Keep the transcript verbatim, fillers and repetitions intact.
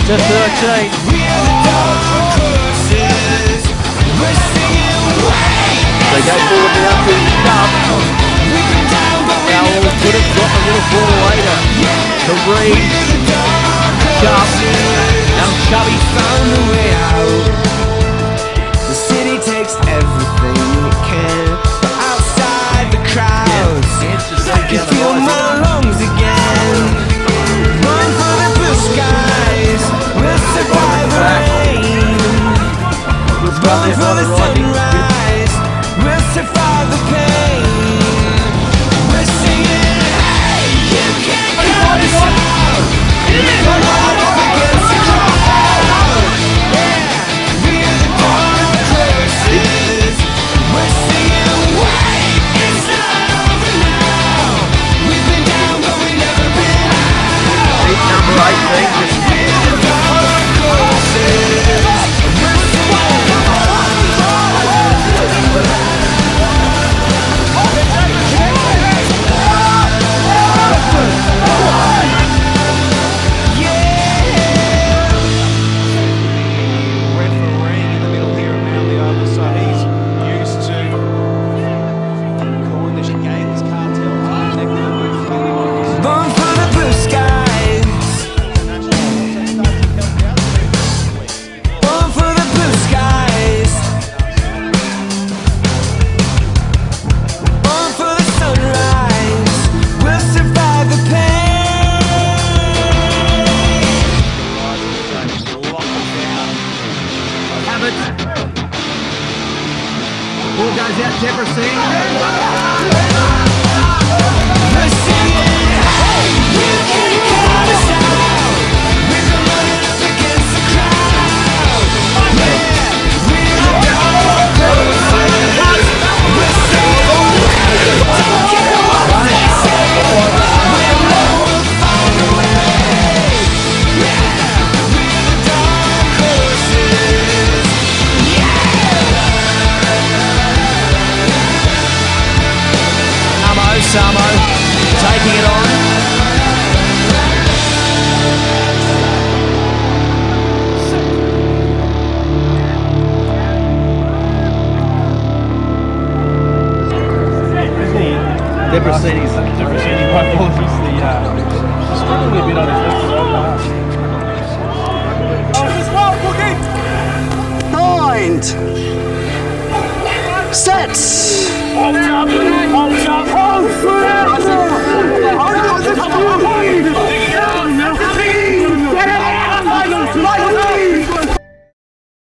to thirteen. They go forward now to Sharp. Powell could have got a little ball later. To Reed. Sharp. Now Chubby. The city takes everything it can, but outside the crowds, I can feel my lungs again. Run for the blue skies, we'll survive the rain. Run for the sunrise, we'll survive the pain. We're singing, hey, you can't cut us out. We're right up against the crowd. Yeah, we're the dark horses. We're singing, wait, it's not over now. We've been down, but we've never been out. Seat number eighteen. We're the dark horses. We're singing. Refereeing in the middle here around the oval, so he's used to calling the games cartel. Born for the blue skies. Born for the blue skies. Born for the sunrise. We'll survive the pain. Ball goes out, Jefferson. We're singing, hey, you can't cut us out. We're running up against the crowd. Yeah, we're the dark horses. We're singing, hey, don't care what they say. We know we'll find a way. Yeah, we're the dark horses. Samo, Samo, taking it on. Debrasini's. Debrasini, my apologies. The, uh, he's struggling a bit on his left side. Oh, this one, Point. Sets. Hold up, hold up, hold up.